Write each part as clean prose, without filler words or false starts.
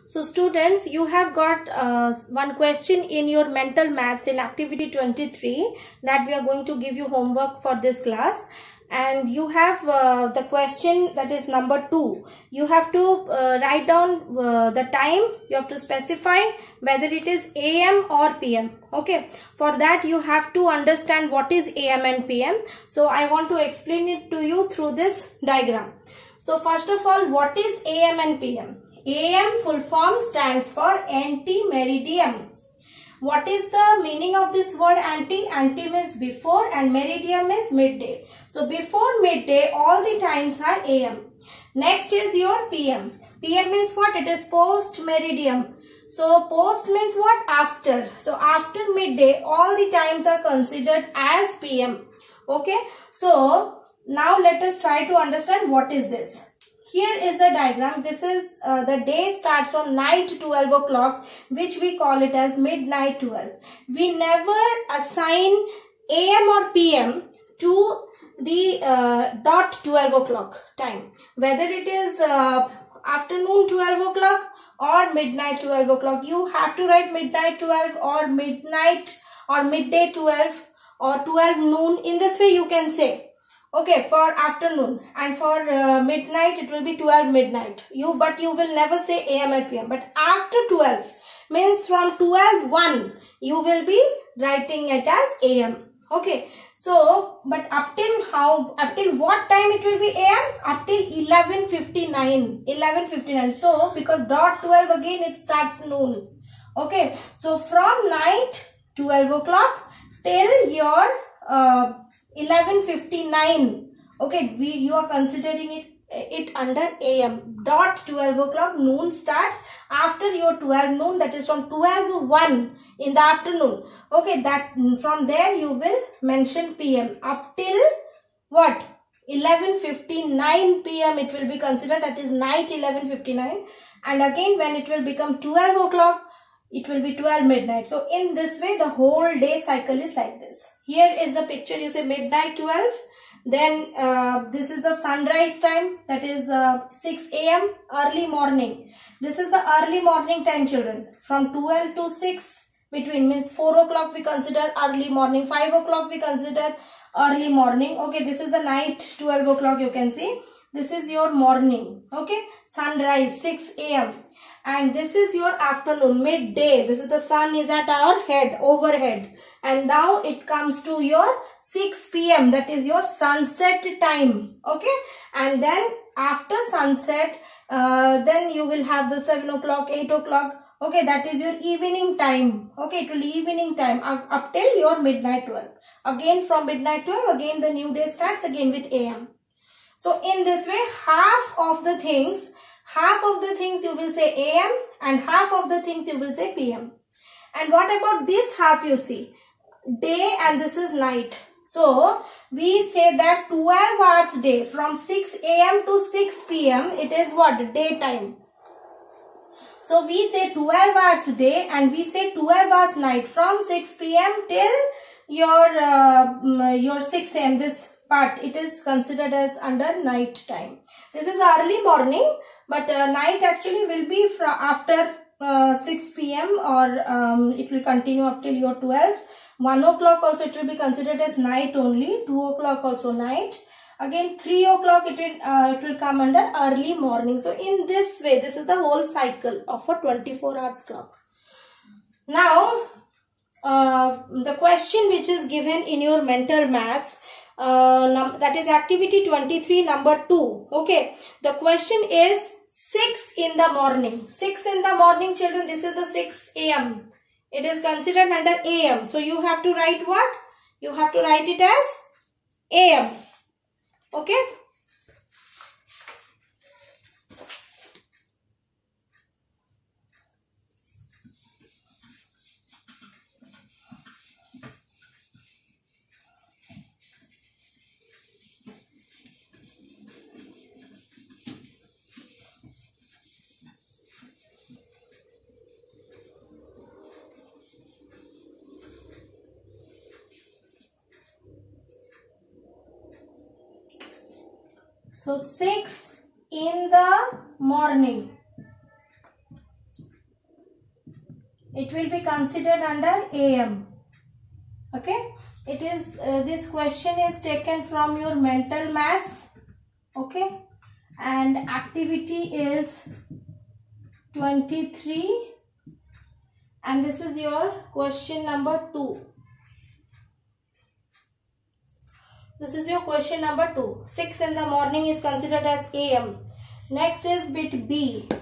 So students, you have got one question in your mental maths in activity 23 that we are going to give you homework for this class, and you have the question that is number 2. You have to write down the time. You have to specify whether it is AM or PM. Okay, for that you have to understand what is AM and PM. So I want to explain it to you through this diagram. So first of all, what is AM and PM? AM full form stands for anti-meridian. What is the meaning of this word anti? Anti means before and meridian means midday. So before midday all the times are AM. Next is your PM. PM means what? It is post meridian. So post means what? After. So after midday all the times are considered as PM. Okay. So now let us try to understand what is this. Here is the diagram. This is the day starts from night 12 o'clock, which we call it as midnight 12. We never assign AM or PM to the dot 12 o'clock time. Whether it is afternoon 12 o'clock or midnight 12 o'clock, you have to write midnight 12 or midnight or midday 12 or 12 noon. In this way you can say. Okay, for afternoon, and for midnight it will be 12 midnight. But you will never say AM and PM. But after 12 means from 12:1 you will be writing it as AM. Okay, so but up till what time it will be AM? Up till 11:59. 11:59. So because dot 12 again it starts noon. Okay, so from night 12 o'clock till your 11:59. Okay, you are considering it under AM. Dot 12 o'clock noon starts after your 12 noon, that is from 12:1 in the afternoon. Okay, that from there you will mention PM up till what? 11:59 PM it will be considered, that is night 11:59, and again when it will become 12 o'clock it will be 12 midnight. So in this way the whole day cycle is like this. Here is the picture. You say midnight 12. Then this is the sunrise time, that is 6 AM, early morning. This is the early morning time, children. From 12 to 6 between means 4 o'clock we consider early morning. 5 o'clock we consider early morning. Okay, this is the night 12 o'clock you can see. This is your morning. Okay, sunrise 6 AM. And this is your afternoon, midday. This is the sun is at our head, overhead. And now it comes to your 6 PM. That is your sunset time. Okay. And then after sunset, then you will have the 7 o'clock, 8 o'clock. Okay. That is your evening time. Okay. It will be evening time up till your midnight 12. Again from midnight 12, again the new day starts again with AM. So in this way, half of the things you will say AM and half of the things you will say PM. And what about this half you see? Day and this is night. So we say that 12 hours day from 6 AM to 6 PM it is what? Daytime. So we say 12 hours day and we say 12 hours night from 6 PM till your 6 AM. This part it is considered as under night time. This is early morning. But night actually will be from after 6 PM or it will continue up till your 12. 1 o'clock also it will be considered as night only. 2 o'clock also night. Again 3 o'clock it will come under early morning. So in this way, this is the whole cycle of a 24 hours clock. Now the question which is given in your mental maths, that is activity 23 number 2. Okay, the question is 6 in the morning. 6 in the morning, children, this is the 6 AM. It is considered under AM. So you have to write what? You have to write it as AM. Okay. So 6 in the morning. it will be considered under AM. Okay, it is this question is taken from your mental maths. Okay, and activity is 23, and this is your question number 2. This is your question number 2. 6 in the morning is considered as AM. Next is bit B.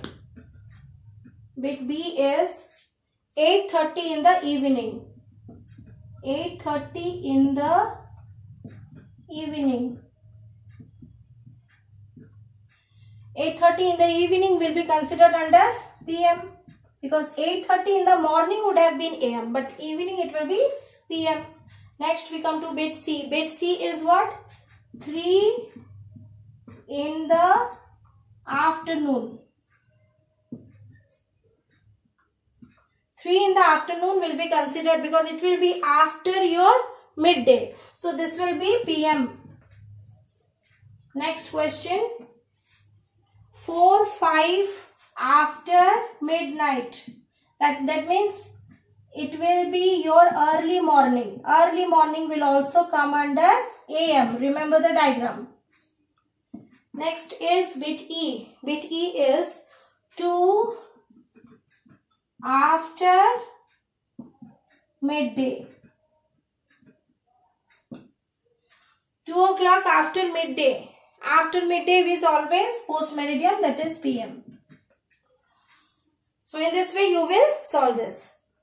Bit B is 8:30 in the evening. 8:30 in the evening. 8:30 in the evening will be considered under PM, because 8:30 in the morning would have been AM, but evening it will be PM. Next we come to bit C. Bit C is what? 3 in the afternoon. 3 in the afternoon will be considered because it will be after your midday. So this will be PM. Next question. 4-5 after midnight. That means it will be your early morning. Early morning will also come under AM. Remember the diagram. Next is bit E. Bit E is 2 after midday. 2 o'clock after midday. After midday is always post meridian, that is PM. So in this way you will solve this.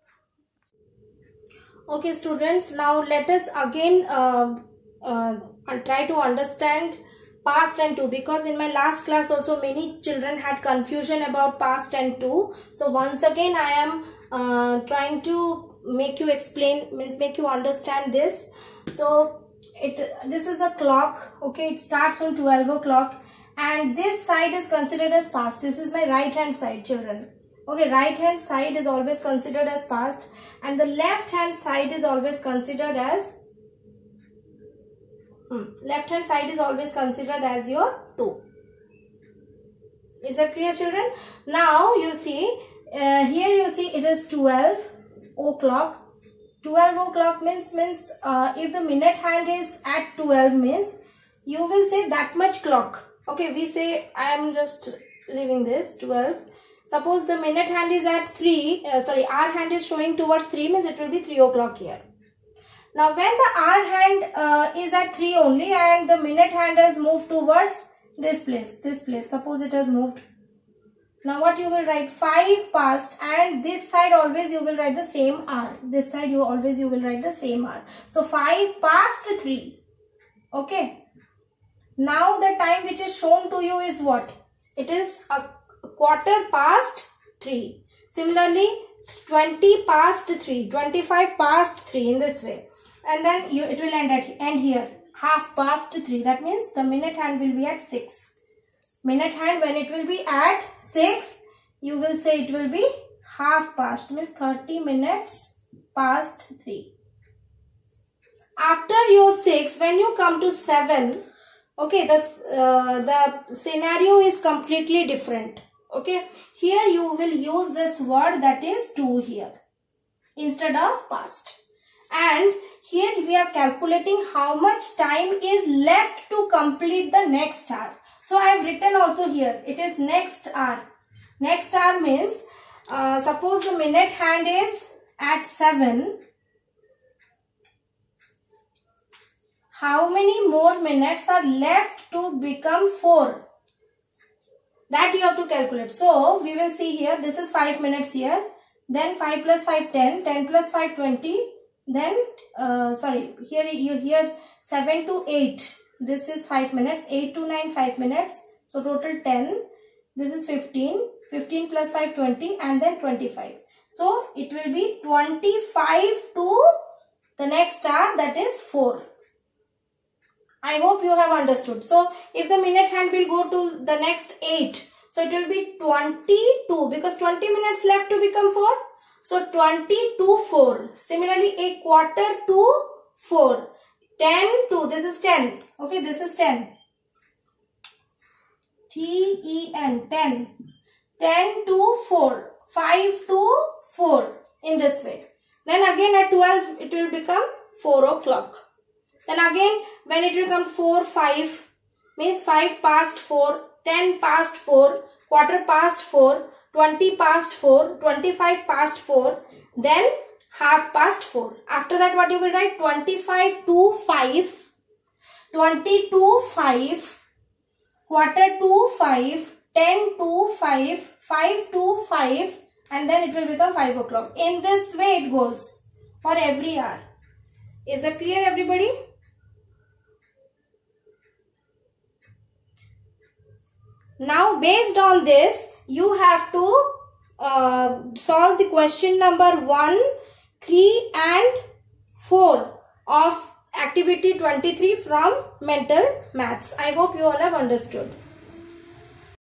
Okay students, now let us again try to understand past and to, because in my last class also many children had confusion about past and to. So once again I am trying to make you explain, means make you understand this. So this is a clock. Okay, it starts from 12 o'clock and this side is considered as past. This is my right hand side, children. Okay, right hand side is always considered as past and the left hand side is always considered as left hand side is always considered as your to. Is that clear, children? Now you see here you see it is 12 o'clock. 12 o'clock means if the minute hand is at 12 means you will say that much clock. Okay, we say, I am just leaving this 12. Suppose the minute hand is at 3, our hand is showing towards 3 means it will be 3 o'clock here. Now when the R hand is at 3 only and the minute hand has moved towards this place, suppose it has moved. Now what you will write? 5 past, and this side always you will write the same R. This side you will write the same R. So 5 past 3. Okay. Now the time which is shown to you is what? It is a quarter past 3. Similarly 20 past 3, 25 past 3 in this way. And then it will end here, half past 3. That means the minute hand will be at 6. Minute hand, when it will be at 6, you will say it will be half past, means 30 minutes past 3. After your 6, when you come to 7, okay, the scenario is completely different. Okay, here you will use this word that is to here instead of past. And here we are calculating how much time is left to complete the next hour. So I have written also here, it is next hour. Next hour means, suppose the minute hand is at 7. How many more minutes are left to become 4? That you have to calculate. So we will see here, this is 5 minutes here. Then 5 plus 5, 10. 10 plus 5, 20. Then, here you hear 7 to 8. This is 5 minutes. 8 to 9, 5 minutes. So total 10. This is 15. 15 plus 5, 20. And then 25. So it will be 25 to the next hour, that is 4. I hope you have understood. So if the minute hand will go to the next 8. So it will be 22 because 20 minutes left to become 4. So 20 to 4. Similarly, a quarter to 4. 10 to, this is 10. Okay, this is 10. T-E-N, 10. 10 to 4. 5 to 4. in this way. Then again at 12 it will become 4 o'clock. Then again when it will come 4, 5 means 5 past 4, 10 past 4, quarter past 4, 20 past 4, 25 past 4, then half past 4. After that what you will write? 25 to 5, 20 to 5, quarter to 5, 10 to 5, 5 to 5, and then it will become 5 o'clock. In this way it goes for every hour. Is that clear, everybody? Now based on this you have to solve the question number 1, 3 and 4 of activity 23 from mental maths. I hope you all have understood.